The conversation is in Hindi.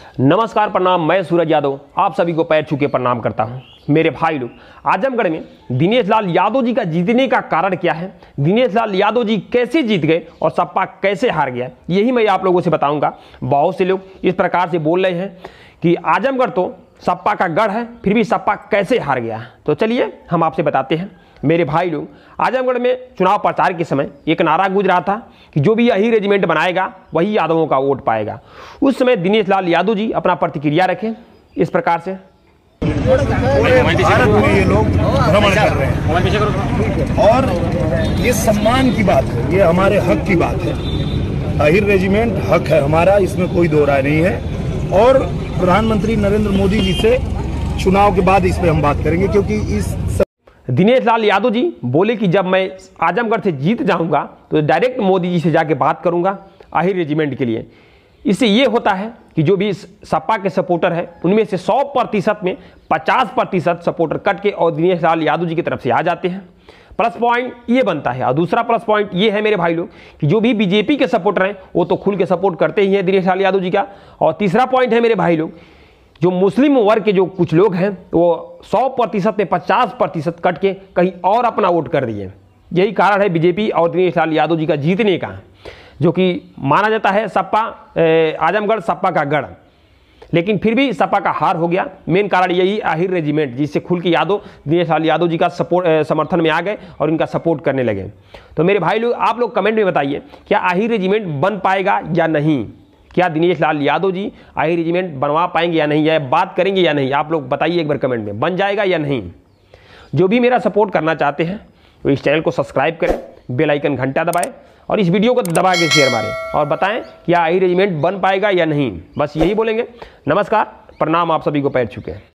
नमस्कार, प्रणाम। मैं सूरज यादव आप सभी को पैर छू के प्रणाम करता हूं। मेरे भाई लोग, आजमगढ़ में दिनेश लाल यादव जी का जीतने का कारण क्या है, दिनेश लाल यादव जी कैसे जीत गए और सपा कैसे हार गया, यही मैं आप लोगों से बताऊंगा। बहुत से लोग इस प्रकार से बोल रहे हैं कि आजमगढ़ तो सपा का गढ़ है, फिर भी सपा कैसे हार गया। तो चलिए हम आपसे बताते हैं। मेरे भाई लोग, आजमगढ़ में चुनाव प्रचार के समय एक नारा गूंज रहा था कि जो भी यही रेजिमेंट बनाएगा वही यादवों का वोट पाएगा। उस समय दिनेश लाल यादव जी अपना प्रतिक्रिया रखें इस प्रकार से। भारत में ये लोग भ्रमण कर रहे हैं और ये सम्मान की बात है, ये हमारे हक की बात है। अहिर रेजिमेंट हक है हमारा, इसमें कोई दो राय नहीं है। और प्रधानमंत्री नरेंद्र मोदी जी से चुनाव के बाद इस पे हम बात करेंगे, क्योंकि इस दिनेश लाल यादव जी बोले कि जब मैं आजमगढ़ से जीत जाऊंगा तो डायरेक्ट मोदी जी से जाके बात करूंगा अहिर रेजिमेंट के लिए। इससे ये होता है कि जो भी सपा के सपोर्टर है उनमें से 100% में 50% सपोर्टर कट के और दिनेश लाल यादव जी की तरफ से आ जाते हैं। प्लस पॉइंट ये बनता है। और दूसरा प्लस पॉइंट ये है मेरे भाई लोग कि जो भी बीजेपी के सपोर्टर हैं वो तो खुल के सपोर्ट करते ही हैं दिनेश लाल यादव जी का। और तीसरा पॉइंट है मेरे भाई लोग, जो मुस्लिम वर्ग के जो कुछ लोग हैं वो 100% में 50% कट के कहीं और अपना वोट कर दिए। यही कारण है बीजेपी और दिनेश लाल यादव जी का जीतने का, जो कि माना जाता है सपा आजमगढ़ सपा का गढ़, लेकिन फिर भी सपा का हार हो गया। मेन कारण यही अहिर रेजिमेंट, जिससे खुल के यादव दिनेश लाल यादव जी का समर्थन में आ गए और इनका सपोर्ट करने लगे। तो मेरे भाई लोग, आप लोग कमेंट में बताइए क्या अहिर रेजिमेंट बन पाएगा या नहीं, क्या दिनेश लाल यादव जी अहिर रेजिमेंट बनवा पाएंगे या नहीं, या बात करेंगे या नहीं। आप लोग बताइए एक बार कमेंट में, बन जाएगा या नहीं। जो भी मेरा सपोर्ट करना चाहते हैं वो इस चैनल को सब्सक्राइब करें, बेल आइकन घंटा दबाएं और इस वीडियो को दबा के शेयर मारें और बताएं क्या अहिर रेजिमेंट बन पाएगा या नहीं। बस यही बोलेंगे। नमस्कार, प्रणाम, आप सभी को पैर छू के।